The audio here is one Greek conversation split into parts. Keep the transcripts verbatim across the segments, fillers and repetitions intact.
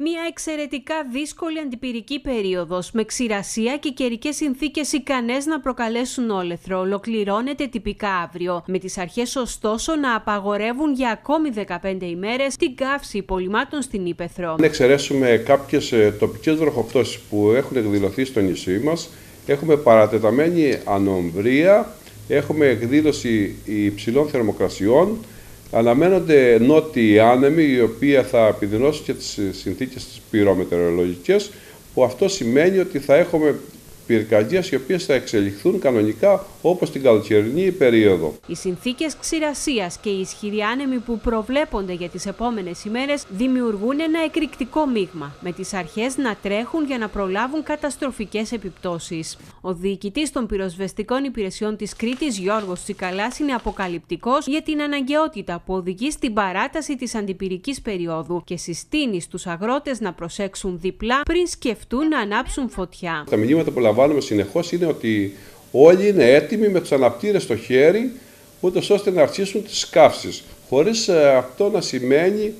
Μια εξαιρετικά δύσκολη αντιπυρική περίοδος με ξηρασία και καιρικές συνθήκες ικανές να προκαλέσουν όλεθρο ολοκληρώνεται τυπικά αύριο, με τις αρχές ωστόσο να απαγορεύουν για ακόμη δεκαπέντε ημέρες την καύση υπολειμμάτων στην Ύπαιθρο. Αν εξαιρέσουμε κάποιες τοπικές βροχοπτώσεις που έχουν εκδηλωθεί στο νησί μας, έχουμε παρατεταμένη ανομβρία, έχουμε εκδήλωση υψηλών θερμοκρασιών. Αναμένονται νότιοι άνεμοι, οι οποίοι θα επιδεινώσουν και τις συνθήκες τις πυρομετεωρολογικές, που αυτό σημαίνει ότι θα έχουμε πυρκαγιές οι οποίες θα εξελιχθούν κανονικά όπως την καλοκαιρινή περίοδο. Οι συνθήκες ξηρασίας και οι ισχυροί άνεμοι που προβλέπονται για τις επόμενες ημέρες δημιουργούν ένα εκρηκτικό μείγμα, με τις αρχές να τρέχουν για να προλάβουν καταστροφικές επιπτώσεις. Ο διοικητής των πυροσβεστικών υπηρεσιών της Κρήτης, Γιώργος Τσικαλάς, είναι αποκαλυπτικός για την αναγκαιότητα που οδηγεί στην παράταση της αντιπυρικής περίοδου και συστήνει στους αγρότες να προσέξουν διπλά πριν σκεφτούν να ανάψουν φωτιά. Τα μηνύματα που λαμβάνουμε συνεχώς είναι ότι όλοι είναι έτοιμοι με τους αναπτήρες στο χέρι, ούτως ώστε να αρχίσουν τις καύσεις. Χωρίς αυτό να σημαίνει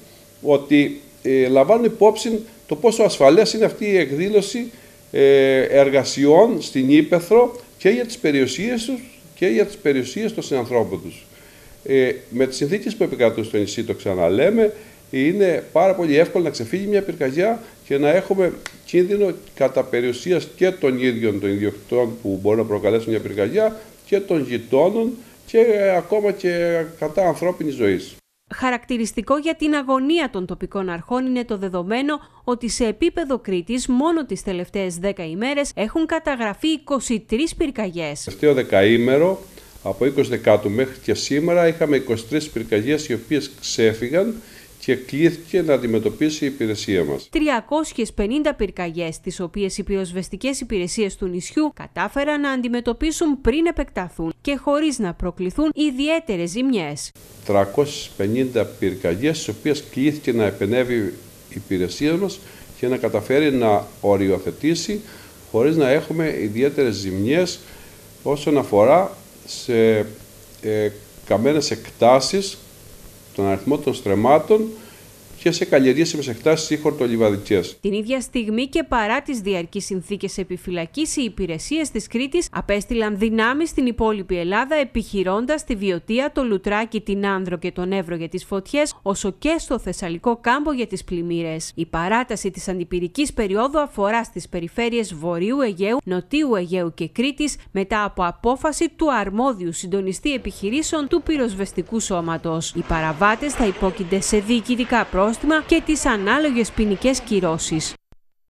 ότι ε, λαμβάνουν υπόψη το πόσο ασφαλές είναι αυτή η εκδήλωση ε, εργασιών στην Ύπαιθρο και για τις περιουσίες τους και για τις περιουσίες των συνανθρώπων τους. Ε, με τις συνθήκες που επικρατούν στο νησί, το ξαναλέμε, είναι πάρα πολύ εύκολο να ξεφύγει μια πυρκαγιά και να έχουμε κίνδυνο κατά περιουσίας και των ίδιων των ιδιοκτητών που μπορούν να προκαλέσουν μια πυρκαγιά και των γειτόνων και ακόμα και κατά ανθρώπινης ζωής. Χαρακτηριστικό για την αγωνία των τοπικών αρχών είναι το δεδομένο ότι σε επίπεδο Κρήτης μόνο τις τελευταίες δέκα ημέρες έχουν καταγραφεί είκοσι τρεις πυρκαγιές. Στο τελευταίο δεκαήμερο, από είκοσι Δεκάτου μέχρι και σήμερα, είχαμε είκοσι τρεις πυρκαγιές οι οποίες ξέφυγαν και κλήθηκε να αντιμετωπίσει η υπηρεσία μας. τριακόσιες πενήντα πυρκαγιές, τις οποίες οι πυροσβεστικές υπηρεσίες του νησιού κατάφεραν να αντιμετωπίσουν πριν επεκταθούν και χωρίς να προκληθούν ιδιαίτερες ζημιές. τριακόσιες πενήντα πυρκαγιές, τις οποίες κλήθηκε να επενεύει η υπηρεσία μας και να καταφέρει να οριοθετήσει χωρίς να έχουμε ιδιαίτερες ζημιές όσον αφορά σε ε, καμένες εκτάσεις, τον αριθμό των στρεμμάτων και σε καλλιεργήσιμες εκτάσεις ή χορτολιβαδικές. Την ίδια στιγμή και παρά τις διαρκείς συνθήκες επιφυλακής, οι υπηρεσίες της Κρήτης απέστειλαν δυνάμεις στην υπόλοιπη Ελλάδα, επιχειρώντας τη Βιωτία, το Λουτράκι, την Άνδρο και τον Εύρο για τις φωτιές, όσο και στο Θεσσαλικό κάμπο για τις πλημμύρες. Η παράταση της αντιπυρικής περίοδου αφορά στις περιφέρειες Βορείου Αιγαίου, Νοτίου Αιγαίου και Κρήτης, μετά από απόφαση του αρμόδιου συντονιστή επιχειρήσεων του πυροσβεστικού σώματος. Οι παραβάτες θα υπόκεινται σε διοικητικά πρόστιμα και τις ανάλογες ποινικές κυρώσεις.